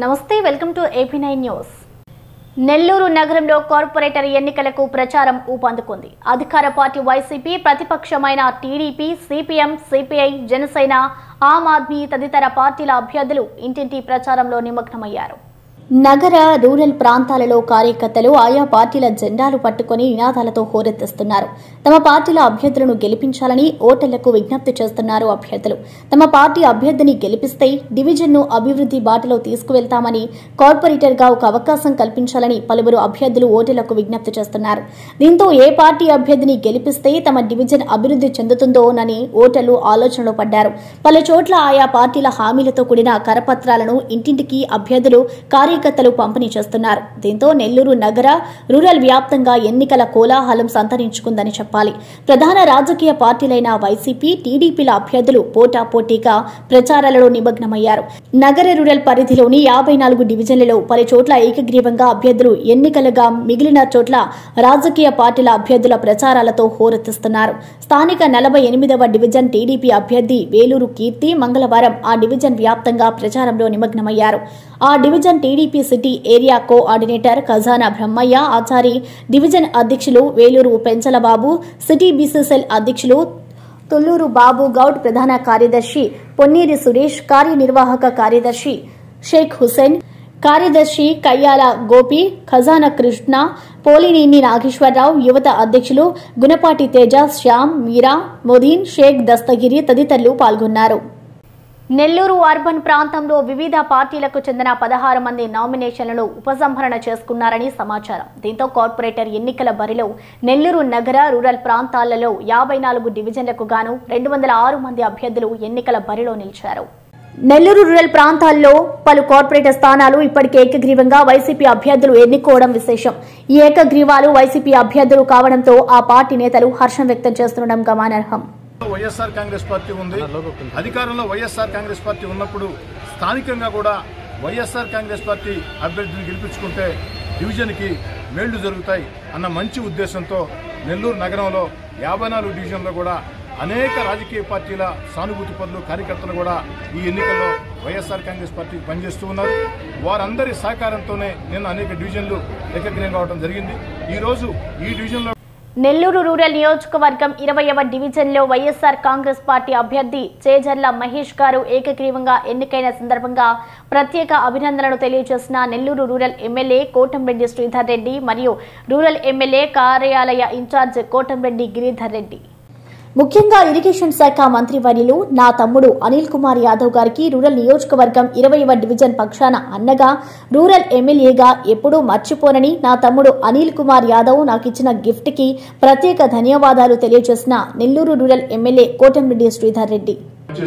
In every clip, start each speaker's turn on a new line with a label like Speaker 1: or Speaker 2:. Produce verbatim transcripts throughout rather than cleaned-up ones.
Speaker 1: నమస్తే welcome to AP nine news. Nellore నగరంలో corporator ఎన్నికలకు ప్రచారం ఊపందుకుంది. అధికార పార్టీ వైసీపీ, ప్రతిపక్షమైన TDP, CPM, CPI, Janasena, Aam Aadmi తదితర పార్టీల అభ్యర్థులు ఇంటింటి ప్రచారంలో నిమగ్నమయ్యారు. నగర, రూరల్ ప్రాంతాలలో కార్యకర్తలు ఆయా పార్టీల జెండాలు పట్టుకుని నినాదాలతో హోరెత్తిస్తున్నారు. తమ పార్టీల అభ్యర్థులను గెలిపించాలని ఓటర్లకు విజ్ఞప్తి చేస్తున్నారు. అభ్యర్థులు తమ పార్టీ అభ్యర్థిని గెలిపిస్తే డివిజన్ను అభివృద్ధి బాటలో తీసుకువెళ్తామని, కార్పొరేటర్గా ఒక అవకాశం కల్పించాలని పలువురు అభ్యర్థులు ఓటర్లకు విజ్ఞప్తి చేస్తున్నారు. దీంతో ఏ పార్టీ అభ్యర్థిని గెలిపిస్తే తమ డివిజన్ అభివృద్ధి చెందుతుందోనని ఓటర్లు ఆలోచనలో పడ్డారు. పలు చోట్ల ఆయా పార్టీల హామీలతో కూడిన కరపత్రాలను ఇంటింటికి అభ్యర్థులు కార్యకర్తలు పంపిణీ చేస్తున్నారు. దీంతో నెల్లూరు నగర, రూరల్ వ్యాప్తంగా ఎన్నికల కోలాహలం సంతరించుకుందని చెప్పాలి. ప్రధాన రాజకీయ పార్టీలైన వైసీపీ, టీడీపీల అభ్యర్థులు పోటాపోటీగా ప్రచారాలలో నిమగ్నమయ్యారు. నగర, రూరల్ పరిధిలోని యాభై నాలుగు డివిజన్లలో పలు చోట్ల ఏకగ్రీవంగా అభ్యర్థులు ఎన్నికలుగా, మిగిలిన చోట్ల రాజకీయ పార్టీల అభ్యర్థుల ప్రచారాలతో హోరెత్తిస్తున్నారు. స్థానిక నలభై ఎనిమిదవ డివిజన్ టీడీపీ అభ్యర్థి వేలూరు కీర్తి మంగళవారం ఆ డివిజన్ వ్యాప్తంగా ప్రచారంలో నిమగ్నమయ్యారు. ఆ division TDP city area coordinator Khajana Brahmaiah Achari, division అధ్యక్షులు వేలూరు పెంచలబాబు, సిటీ బీసీసీఎల్ అధ్యక్షులు తుళ్లూరు బాబు గౌడ్, ప్రధాన కార్యదర్శి పొన్నీరి సురేష్, కార్యనిర్వాహక కార్యదర్శి షేక్ హుసేన్, కార్యదర్శి కయ్యాల గోపి, ఖజానా కృష్ణ, పోలినేని నాగేశ్వరరావు, యువత అధ్యక్షులు గుణపాటి తేజ, శ్యామ్, మీరా, మొదీన్, షేక్ దస్తగిరి తదితరులు పాల్గొన్నారు. నెల్లూరు అర్బన్ ప్రాంతంలో వివిధ పార్టీలకు చెందిన పదహారు మంది నామినేషన్లను ఉపసంహరణ చేసుకున్నారని సమాచారం. దీంతో కార్పొరేటర్ ఎన్నికల బరిలో నెల్లూరు నగర, రూరల్ ప్రాంతాలలో యాభై నాలుగు డివిజన్లకు గాను రెండు వందల ఆరు మంది అభ్యర్థులు ఎన్నికల బరిలో నిలిచారు. నెల్లూరు రూరల్ ప్రాంతాల్లో పలు కార్పొరేటర్ స్థానాలు ఇప్పటికే ఏకగ్రీవంగా వైసీపీ అభ్యర్థులు ఎన్నుకోవడం విశేషం. ఈ ఏకగ్రీవాలు వైసీపీ అభ్యర్థులు కావడంతో ఆ పార్టీ నేతలు హర్షం వ్యక్తం చేస్తుండడం గమనార్హం.
Speaker 2: వైఎస్ఆర్ కాంగ్రెస్ పార్టీ ఉంది. అధికారంలో వైఎస్ఆర్ కాంగ్రెస్ పార్టీ ఉన్నప్పుడు స్థానికంగా కూడా వైఎస్ఆర్ కాంగ్రెస్ పార్టీ అభ్యర్థిని గెలిపించుకుంటే డివిజన్కి మేళ్లు జరుగుతాయి అన్న మంచి ఉద్దేశంతో నెల్లూరు నగరంలో యాభై నాలుగు డివిజన్లో కూడా అనేక రాజకీయ పార్టీల సానుభూతి పనులు, కార్యకర్తలు కూడా ఈ ఎన్నికల్లో వైఎస్ఆర్ కాంగ్రెస్ పార్టీకి పనిచేస్తూ ఉన్నారు. వారందరి సహకారంతోనే నిన్న అనేక డివిజన్లు ఏకగ్రీవం కావడం జరిగింది. ఈరోజు ఈ డివిజన్లో
Speaker 1: నెల్లూరు రూరల్ నియోజకవర్గం ఇరవైవ డివిజన్లో వైఎస్ఆర్ కాంగ్రెస్ పార్టీ అభ్యర్థి చేజర్ల మహేష్ గారు ఏకగ్రీవంగా ఎన్నికైన సందర్భంగా ప్రత్యేక అభినందనలు తెలియజేసిన నెల్లూరు రూరల్ ఎమ్మెల్యే కోటంరెడ్డి శ్రీధర్ రెడ్డి మరియు రూరల్ ఎమ్మెల్యే కార్యాలయ ఇన్ఛార్జ్ కోటంరెడ్డి గిరిధర్ రెడ్డి. ముఖ్యంగా ఇరిగేషన్ శాఖ మంత్రివర్యులు నా తమ్ముడు అనిల్ కుమార్ యాదవ్ గారికి రూరల్ నియోజకవర్గం ఇరవైవ డివిజన్ పక్షాన అన్నగా, రూరల్ ఎమ్మెల్యేగా ఎప్పుడూ మర్చిపోనని నా తమ్ముడు అనిల్ కుమార్ యాదవ్ నాకు ఇచ్చిన గిఫ్ట్ కి ప్రత్యేక ధన్యవాదాలు తెలియజేసిన నెల్లూరు రూరల్ ఎమ్మెల్యే కోటంరెడ్డి శ్రీధర్ రెడ్డి.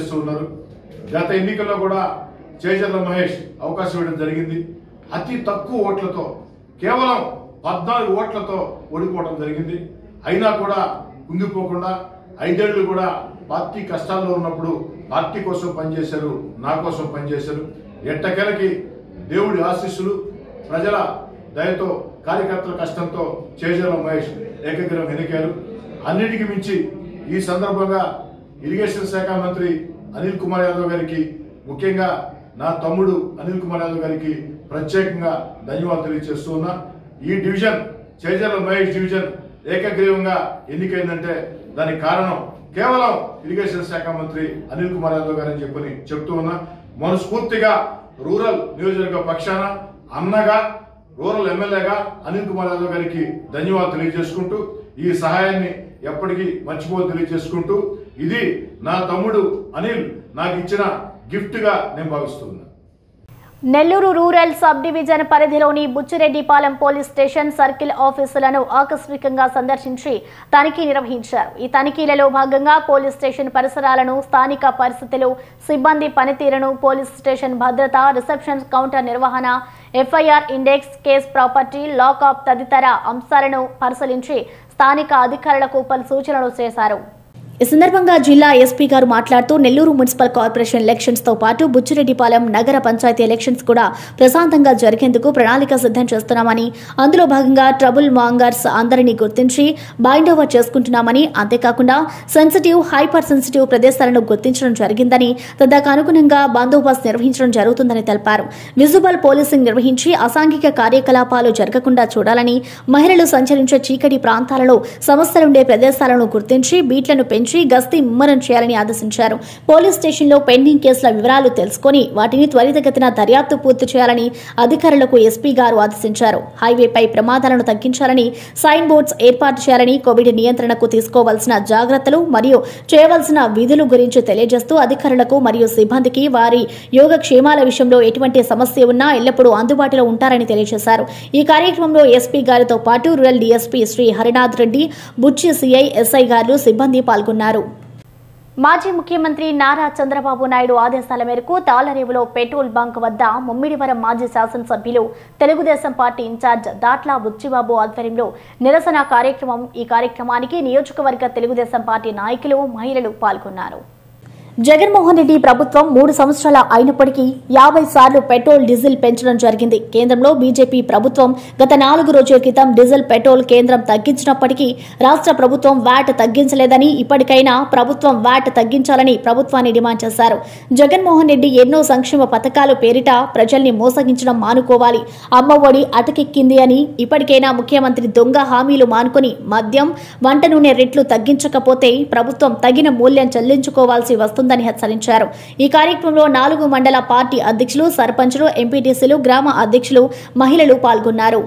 Speaker 2: గత ఎన్నికల్లో కూడా చేజర్ల మహేష్ అవకాశం ఇవ్వడం జరిగింది. అతి తక్కువ ఓట్లతో, కేవలం పద్నాలుగు ఓట్లతో ఓడిపోవడం జరిగింది. అయినా కూడా కుంగిపోకుండా ఐదేళ్లు కూడా పార్టీ కష్టాల్లో ఉన్నప్పుడు పార్టీ కోసం పనిచేశారు, నా కోసం పనిచేశారు. ఎట్టకేలకి దేవుడి ఆశీస్సులు, ప్రజల దయతో, కార్యకర్తల కష్టంతో చేజర్ల మహేష్ ఏకగ్రీవం ఎన్నికారు. అన్నిటికీ మించి ఈ సందర్భంగా ఇరిగేషన్ శాఖ మంత్రి అనిల్ కుమార్ యాదవ్ గారికి, ముఖ్యంగా నా తమ్ముడు అనిల్ కుమార్ యాదవ్ గారికి ప్రత్యేకంగా ధన్యవాదాలు తెలియజేస్తూ ఉన్నా. ఈ డివిజన్ చేజర్ల మహేష్ డివిజన్ ఏకగ్రీవంగా ఎన్నికైందంటే దానికి కారణం కేవలం ఇరిగేషన్ శాఖ మంత్రి అనిల్ కుమార్ యాదవ్ గారని చెప్పని చెప్తూ ఉన్నా. మనస్ఫూర్తిగా రూరల్ నియోజకవర్గ పక్షాన అన్నగా, రూరల్ ఎమ్మెల్యేగా అనిల్ కుమార్ యాదవ్ గారికి ధన్యవాదాలు తెలియజేసుకుంటూ, ఈ సహాయాన్ని ఎప్పటికీ మర్చిపోని తెలియజేసుకుంటూ, ఇది నా తమ్ముడు అనిల్ నాకు ఇచ్చిన గిఫ్ట్ గా నేను భావిస్తున్నా.
Speaker 1: నెల్లూరు రూరల్ సబ్ డివిజన్ పరిధిలోని బుచ్చిరెడ్డిపాలెం పోలీస్ స్టేషన్ సర్కిల్ ఆఫీసులను ఆకస్మికంగా సందర్శించి తనిఖీ నిర్వహించారు. ఈ తనిఖీలలో భాగంగా పోలీస్ స్టేషన్ పరిసరాలను, స్థానిక పరిస్థితులు, సిబ్బంది పనితీరును, పోలీస్ స్టేషన్ భద్రత, రిసెప్షన్ కౌంటర్ నిర్వహణ, FIR index, case property, lockup తదితర అంశాలను పరిశీలించి స్థానిక అధికారులకు పలు సూచనలు చేశారు. ఈ సందర్భంగా జిల్లా ఎస్పీ గారు మాట్లాడుతూ నెల్లూరు మున్సిపల్ కార్పొరేషన్ ఎలక్షన్స్ తో పాటు బుచ్చిరెడ్డిపాలెం నగర పంచాయతీ ఎలక్షన్స్ కూడా ప్రశాంతంగా జరిగేందుకు ప్రణాళిక సిద్ధం చేస్తున్నామని, అందులో భాగంగా ట్రబుల్ మాంగర్స్ అందరినీ గుర్తించి బైండ్ ఓవర్ చేసుకుంటున్నామని, అంతేకాకుండా సెన్సిటివ్, హైపర్ సెన్సిటివ్ ప్రదేశాలను గుర్తించడం జరిగిందని, తదకు అనుగుణంగా బందోబస్తు నిర్వహించడం జరుగుతుందని తెలిపారు. విజువల్ పోలీసింగ్ నిర్వహించి అసాంఘిక కార్యకలాపాలు జరగకుండా చూడాలని, మహిళలు సంచరించే చీకటి ప్రాంతాలలో సమస్యలుండే ప్రదేశాలను గుర్తించి బీట్లను పెంచి గస్తీ ముమ్మరం చేయాలని ఆదేశించారు. పోలీస్ స్టేషన్లో పెండింగ్ కేసుల వివరాలు తెలుసుకుని వాటిని త్వరితగతిన దర్యాప్తు పూర్తి చేయాలని అధికారులకు ఎస్పీ గారు ఆదేశించారు. హైవేపై ప్రమాదాలను తగ్గించాలని, సైన్ బోర్డ్స్ ఏర్పాటు చేయాలని, కోవిడ్ నియంత్రణకు తీసుకోవాల్సిన జాగ్రత్తలు మరియు చేయవలసిన విధులు గురించి తెలియజేస్తూ అధికారులకు మరియు సిబ్బందికి వారి యోగక్షేమాల విషయంలో ఎటువంటి సమస్య ఉన్నా ఎల్లప్పుడూ అందుబాటులో ఉంటారని తెలియజేశారు. ఈ కార్యక్రమంలో ఎస్పీ గారితో పాటు rural DSP Sri Harinath Reddy, Buchi CI, SI గారు, సిబ్బంది పాల్గొన్నారు. మాజీ ముఖ్యమంత్రి నారా చంద్రబాబు నాయుడు ఆదేశాల మేరకు తాళ్లరేవులో పెట్రోల్ బంక్ వద్ద ముమ్మిడివరం మాజీ శాసనసభ్యులు తెలుగుదేశం పార్టీ ఇన్ఛార్జ్ దాట్ల బుచ్చిబాబు ఆధ్వర్యంలో నిరసన కార్యక్రమం. ఈ కార్యక్రమానికి నియోజకవర్గ తెలుగుదేశం పార్టీ నాయకులు, మహిళలు పాల్గొన్నారు. జగన్మోహన్ రెడ్డి ప్రభుత్వం మూడు సంవత్సరాల అయినప్పటికీ యాభై సార్లు పెట్రోల్, డీజిల్ పెంచడం జరిగింది. కేంద్రంలో బీజేపీ ప్రభుత్వం గత నాలుగు రోజుల క్రితం డీజిల్, పెట్రోల్ కేంద్రం తగ్గించినప్పటికీ రాష్ట్ర ప్రభుత్వం వ్యాట్ తగ్గించలేదని, ఇప్పటికైనా ప్రభుత్వం వ్యాట్ తగ్గించాలని ప్రభుత్వాన్ని డిమాండ్ చేశారు. జగన్మోహన్ రెడ్డి ఎన్నో సంక్షేమ పథకాలు పేరిట ప్రజల్ని మోసగించడం మానుకోవాలి. అమ్మఒడి అటకెక్కింది అని ఇప్పటికైనా ముఖ్యమంత్రి దొంగ హామీలు మానుకొని మద్యం, వంట నూనె రేట్లు తగ్గించకపోతే ప్రభుత్వం తగిన మూల్యం చెల్లించుకోవాల్సి వస్తుంది హెచ్చరించారు. ఈ కార్యక్రమంలో నాలుగు మండల పార్టీ అధ్యక్షులు, సర్పంచులు, ఎంపీటీసీలు, గ్రామ అధ్యక్షులు, మహిళలు పాల్గొన్నారు.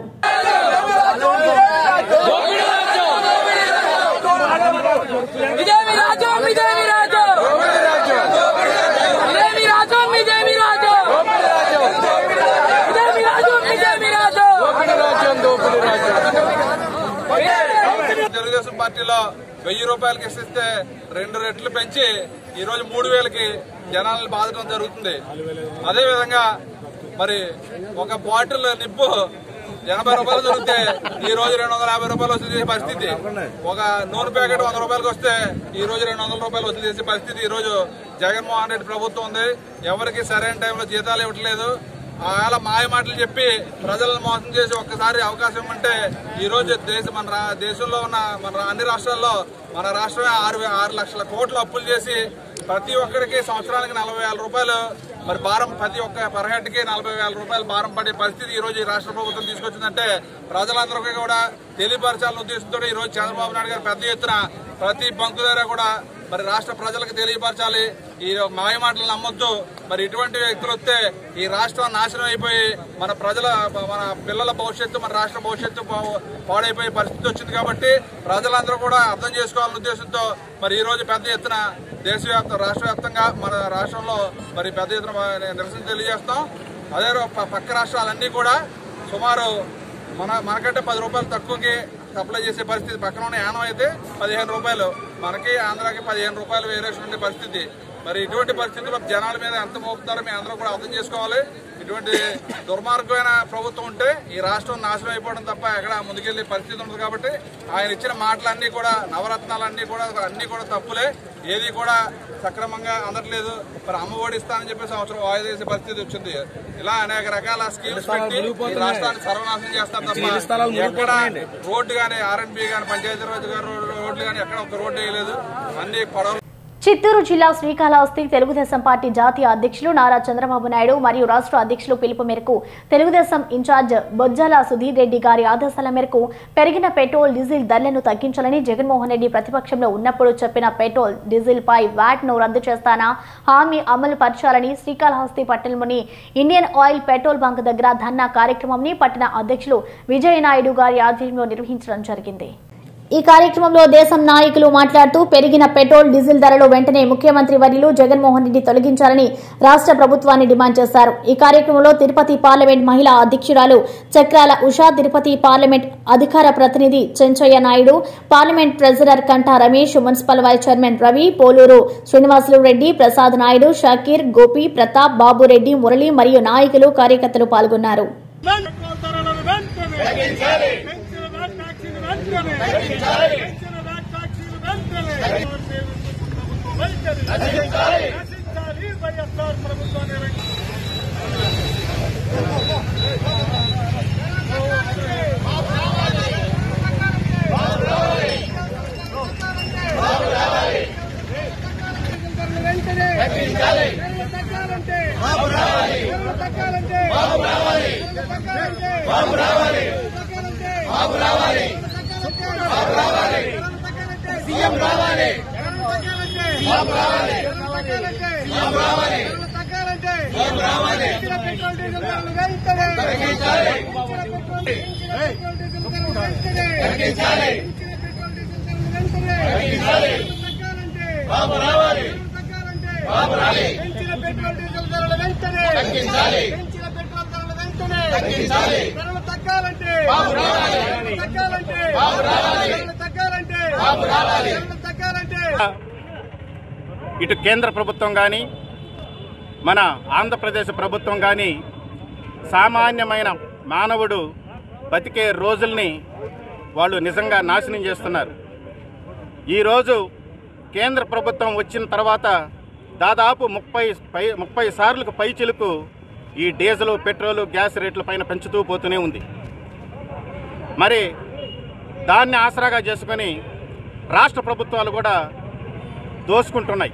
Speaker 3: తెలుగుదేశం పార్టీలో వెయ్యి రూపాయలకి ఇస్తే రెండు రెట్లు పెంచి ఈ రోజు మూడు వేలకి జనాలను బాధడం జరుగుతుంది. అదేవిధంగా మరి ఒక బాటిల్ నిప్పు ఎనభై రూపాయలు దొరికితే ఈ రోజు రెండు వందల యాభై రూపాయలు వసూలు చేసే పరిస్థితి. ఒక నూనె ప్యాకెట్ వంద రూపాయలకు వస్తే ఈ రోజు రెండు వందల రూపాయలు వసూలు చేసే పరిస్థితి ఈ రోజు జగన్మోహన్ రెడ్డి ప్రభుత్వం ఉంది. ఎవరికి సరైన టైంలో జీతాలు ఇవ్వట్లేదు. అలా మాయ మాటలు చెప్పి ప్రజలను మోసం చేసి ఒక్కసారి అవకాశం అంటే ఈ రోజు దేశ మన దేశంలో ఉన్న మన అన్ని రాష్ట్రాల్లో మన రాష్ట్రమే ఆరు ఆరు లక్షల కోట్లు అప్పులు చేసి ప్రతి ఒక్కరికి సంవత్సరానికి నలభై వేల రూపాయలు మరి భారం, ప్రతి ఒక్క పర్ హెడ్ కి నలభై వేల రూపాయలు భారం పడే పరిస్థితి ఈ రోజు ఈ రాష్ట్ర ప్రభుత్వం తీసుకొచ్చిందంటే ప్రజలందరికీ కూడా తెలియపరచాలని ఉద్దేశంతో ఈ రోజు చంద్రబాబు నాయుడు గారు పెద్ద ఎత్తున ప్రతి బంకు దగ్గర కూడా మరి రాష్ట్ర ప్రజలకు తెలియపరచాలి. ఈ మాయ మాటలు నమ్మొద్దు. మరి ఇటువంటి వ్యక్తులు వస్తే ఈ రాష్ట్రం నాశనం అయిపోయి మన ప్రజల, మన పిల్లల భవిష్యత్తు, మన రాష్ట్ర భవిష్యత్తు పాడైపోయే పరిస్థితి వచ్చింది. కాబట్టి ప్రజలందరూ కూడా అర్థం చేసుకోవాలనే ఉద్దేశంతో మరి ఈ రోజు పెద్ద ఎత్తున దేశవ్యాప్త రాష్ట్ర వ్యాప్తంగా మన రాష్ట్రంలో మరి పెద్ద ఎత్తున నిరసన తెలియజేస్తాం. అదే పక్క రాష్ట్రాలన్నీ కూడా సుమారు మన మనకంటే పది రూపాయలు తక్కువకి సప్లై చేసే పరిస్థితి. పక్కన ఉన్న యానం అయితే పదిహేను రూపాయలు, మనకి ఆంధ్రాకి పదిహేను రూపాయలు వేరియేషన్ ఉండే పరిస్థితి. మరి ఇటువంటి పరిస్థితుల్లో జనాల మీద ఎంత మోపుతారో మీ అందరూ కూడా అర్థం చేసుకోవాలి. ఇటువంటి దుర్మార్గమైన ప్రభుత్వం ఉంటే ఈ రాష్ట్రం నాశనం అయిపోవడం తప్ప ఎక్కడ ముందుకెళ్లే పరిస్థితి ఉంది. కాబట్టి ఆయన ఇచ్చిన మాటలన్నీ కూడా, నవరత్నాలన్నీ కూడా అన్ని కూడా తప్పులే. ఏది కూడా సక్రమంగా అందట్లేదు. మరి అమ్మఒడి ఇస్తానని చెప్పి సంవత్సరం వాయిదా వేసే పరిస్థితి వచ్చింది. ఇలా అనేక రకాల స్కీమ్స్ పెట్టి ఈ రాష్ట్రాన్ని సర్వనాశనం చేస్తారు తప్ప ఎక్కడ రోడ్డు కానీ, ఆర్ అండ్ బి కానీ, పంచాయతీరాజ్ రోడ్లు కానీ ఎక్కడ ఒక రోడ్డు వేయలేదు. అన్ని పడవలు.
Speaker 1: చిత్తూరు జిల్లా శ్రీకాళహస్తి తెలుగుదేశం పార్టీ జాతీయ అధ్యక్షులు నారా చంద్రబాబు నాయుడు మరియు రాష్ట్ర అధ్యక్షులు పిలుపు మేరకు తెలుగుదేశం ఇన్ఛార్జ్ బొజ్జల సుధీర్ రెడ్డి గారి ఆదేశాల మేరకు పెరిగిన పెట్రోల్, డీజిల్ ధరలను తగ్గించాలని, జగన్మోహన్ రెడ్డి ప్రతిపక్షంలో ఉన్నప్పుడు చెప్పిన పెట్రోల్, డీజిల్ పై వ్యాట్ ను రద్దు చేస్తానా హామీ అమలు పరచాలని శ్రీకాళహస్తి పట్టణంలోని ఇండియన్ ఆయిల్ పెట్రోల్ బంక్ దగ్గర ధర్నా కార్యక్రమంని పట్టణ అధ్యక్షులు విజయనాయుడు గారి ఆధ్వర్యంలో నిర్వహించడం జరిగింది. ఈ కార్యక్రమంలో దేశం నాయకులు మాట్లాడుతూ పెరిగిన పెట్రోల్, డీజిల్ ధరలు వెంటనే ముఖ్యమంత్రి వర్యులు జగన్మోహన్ రెడ్డి తొలగించాలని రాష్ట్ర ప్రభుత్వాన్ని డిమాండ్ చేశారు. ఈ కార్యక్రమంలో తిరుపతి పార్లమెంట్ మహిళా అధ్యక్షురాలు చక్రాల ఉషా, తిరుపతి పార్లమెంట్ అధికార ప్రతినిధి Chenchaiah Naidu, parliament treasurer Kanta Ramesh, municipal vice chairman Ravi, Poluru Srinivasulu Reddy, Prasad Naidu, Shakir, Gopi, Pratap, Babureddy, Murali మరియు నాయకులు, కార్యకర్తలు పాల్గొన్నారు.
Speaker 4: పెంచిన వ్యాట్ ట్యాక్సీలు వెంటనే సీఎం రావాలి సీఎం రావాలి సీఎం రావాలి సీఎం రావాలి పెట్రోల్ డీజిల్ ధరలు వెంటనే తగ్గించాలి తగ్గించాలి తగ్గించాలి బాబు రావాలి బాబు రావాలి పెంచిన పెట్రోల్ డీజిల్ ధరలు వెంటనే తగ్గించాలి పెంచిన పెట్రోల్ ధరలు వెంటనే తగ్గించాలి ధరలు తగ్గాలంటే బాబు రావాలి తగ్గాలంటే బాబు రావాలి తగ్గాలంటే బాబు రావాలి తగ్గాలంటే
Speaker 5: ఇటు కేంద్ర ప్రభుత్వం కానీ మన ఆంధ్రప్రదేశ్ ప్రభుత్వం కానీ సామాన్యమైన మానవుడు బతికే రోజుల్ని వాళ్ళు నిజంగా నాశనం చేస్తున్నారు. ఈరోజు కేంద్ర ప్రభుత్వం వచ్చిన తర్వాత దాదాపు ముప్పై పై ముప్పై సార్లకు పై చిలుకు ఈ డీజిల్ పెట్రోలు గ్యాస్ రేట్ల పైన పెంచుతూ పోతూనే ఉంది. మరి దాన్ని ఆసరాగా చేసుకొని రాష్ట్ర ప్రభుత్వాలు కూడా దోసుకుంటున్నాయి.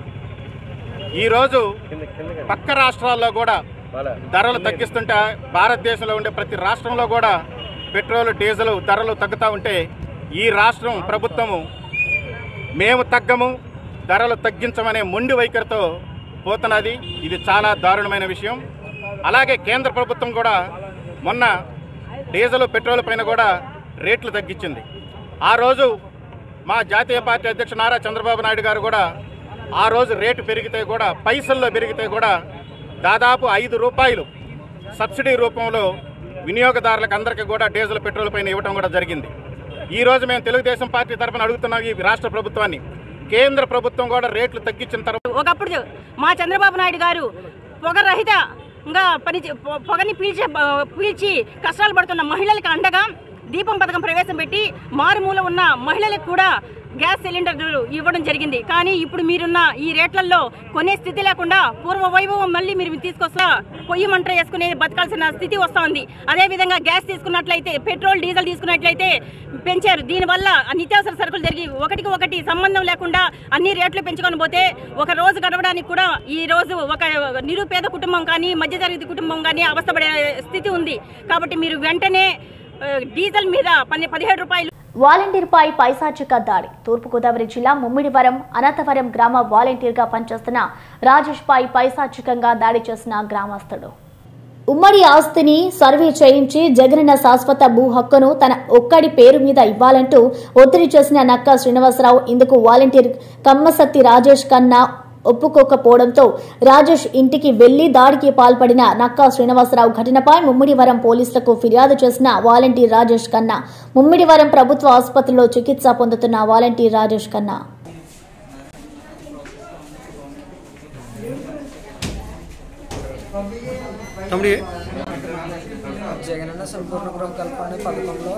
Speaker 5: ఈరోజు పక్క రాష్ట్రాల్లో కూడా ధరలు తగ్గిస్తుంటే భారతదేశంలో ఉండే ప్రతి రాష్ట్రంలో కూడా పెట్రోల్ డీజిల్ ధరలు తగ్గుతూ ఉంటే ఈ రాష్ట్రం ప్రభుత్వము మేము తగ్గము ధరలు తగ్గించమనే మొండి వైఖరితో పోతున్నది. ఇది చాలా దారుణమైన విషయం. అలాగే కేంద్ర ప్రభుత్వం కూడా మొన్న డీజిల్ పెట్రోల్ పైన కూడా రేట్లు తగ్గించింది. ఆ రోజు మా జాతీయ పార్టీ అధ్యక్షుడు నారా చంద్రబాబు నాయుడు గారు కూడా ఆ రోజు రేటు పెరిగితే కూడా పైసల్లో పెరిగితే కూడా దాదాపు ఐదు రూపాయలు సబ్సిడీ రూపంలో వినియోగదారులకు అందరికీ కూడా డీజిల్ పెట్రోల్ పైన ఇవ్వడం కూడా జరిగింది. ఈరోజు మేము తెలుగుదేశం పార్టీ తరఫున అడుగుతున్నాం ఈ రాష్ట్ర ప్రభుత్వాన్ని, కేంద్ర ప్రభుత్వం కూడా రేట్లు తగ్గించిన తర్వాత
Speaker 6: ఒకప్పుడు మా చంద్రబాబు నాయుడు గారు పొగరహితంగా పని పొగని పీల్చి పీల్చి కష్టాలు పడుతున్న మహిళలకు అండగా దీపం పథకం ప్రవేశపెట్టి మారుమూల ఉన్న మహిళలకు కూడా గ్యాస్ సిలిండర్లు ఇవ్వడం జరిగింది. కానీ ఇప్పుడు మీరున్న ఈ రేట్లలో కొనే స్థితి లేకుండా పూర్వ వైభవం మళ్ళీ మీరు తీసుకొస్తా పొయ్యి మంట వేసుకునే బతకాల్సిన స్థితి వస్తుంది. అదేవిధంగా గ్యాస్ తీసుకున్నట్లయితే పెట్రోల్ డీజిల్ తీసుకున్నట్లయితే పెంచారు. దీనివల్ల నిత్యావసర సరుకులు జరిగి ఒకటికి ఒకటి సంబంధం లేకుండా అన్ని రేట్లు పెంచుకొని పోతే ఒక రోజు గడవడానికి కూడా ఈ రోజు ఒక నిరుపేద కుటుంబం కానీ మధ్యతరగతి కుటుంబం కానీ అవస్థపడే స్థితి ఉంది. కాబట్టి మీరు వెంటనే డీజిల్ మీద పదిహేడు రూపాయలు
Speaker 1: వాలంటీర్పై పైశాచిక దాడి. తూర్పుగోదావరి జిల్లా ముమ్మిడివరం అనంతవరం గ్రామ వాలంటీర్గా పనిచేస్తున్న రాజేష్ పై పైశాచికంగా దాడి చేసిన గ్రామస్తుడు. ఉమ్మడి ఆస్తిని సర్వే చేయించి జగనన్న శాశ్వత భూ హక్కును తన ఒక్కడి పేరు మీద ఇవ్వాలంటూ ఒత్తిడి చేసిన నక్కా శ్రీనివాసరావు ఇందుకు వాలంటీర్ కమ్మసత్తి రాజేష్ కన్నా ఒప్పుకోకపోవడంతో రాజేష్ ఇంటికి వెళ్లి దాడికి పాల్పడిన నక్కా శ్రీనివాసరావు ఘటనపై ముమ్మిడివరం పోలీసులకు ఫిర్యాదు చేసిన వాలంటీర్ రాజేష్ కన్నా ముమ్మిడివరం ప్రభుత్వ ఆసుపత్రిలో చికిత్స పొందుతున్న వాలంటీర్ రాజేష్ కన్నా
Speaker 7: జగనన్న సంపూర్ణ గృహ కల్పన పథకంలో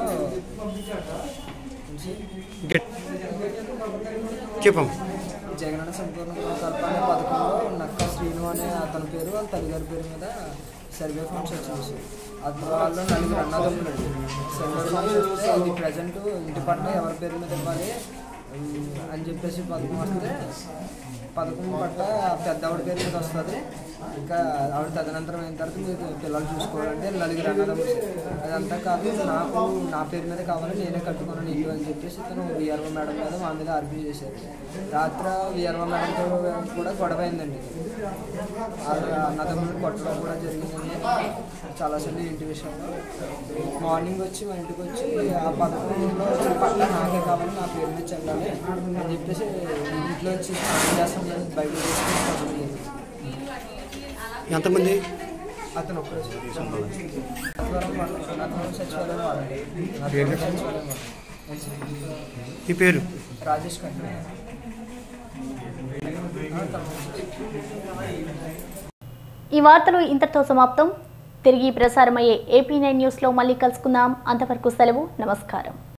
Speaker 7: జగనన్న సంపూర్ణ గృహ కల్పన పథకంలో నక్కా శ్రీను అనే అతని పేరు వాళ్ళ తల్లిగారి పేరు మీద సర్వే ఫామ్స్ వచ్చింది. అతను వాళ్ళు నలుగురు అన్నదమ్ములు అండి. సర్వే ఫామ్స్ వస్తే అది ప్రజెంట్ ఇంటి పట్ల ఎవరి పేరు మీద ఇవ్వాలి అని చెప్పేసి పథకం వస్తే పథకం పట్ల పెద్దవాడి పేరు మీద వస్తుంది. ఇంకా ఆవిడ తదనంతరం అయిన తర్వాత మీరు పిల్లలు చూసుకోవాలంటే నలుగురు అన్నదమ్ములు. అదంతా కాదు నాకు నా పేరు మీద కావాలి నేనే కట్టుకున్నాను ఇల్లు అని చెప్పేసి తను విఆర్ఓ మేడం మీద మా మీద ఆర్గ్యూ చేశారు. రాత్రి విఆర్ఓ మేడంతో కూడా గొడవ అయిందండి. అన్నదమ్ములు కొట్టడం కూడా జరిగిందని చాలాసార్లు ఇంటి విషయంలో మార్నింగ్ వచ్చి మా ఇంటికి వచ్చి ఆ పథకంలో వచ్చిన పట్ల నాకే కావాలి నా పేరు మీద చెల్లాలి అని చెప్పేసి ఇంట్లో వచ్చి చేస్తాం బయట తీసుకుని
Speaker 8: ఎంతమంది
Speaker 7: అతను ఒక్కరు సచివాలయం వాడండి.
Speaker 8: ఈ పేరు
Speaker 7: రాజేష్ కన్నా.
Speaker 1: ఈ వార్తలు ఇంతటితో సమాప్తం. తిరిగి ప్రసారమయ్యే ఏపీ నైన్ న్యూస్ లో మళ్ళీ కలుసుకుందాం. అంతవరకు సెలవు. నమస్కారం.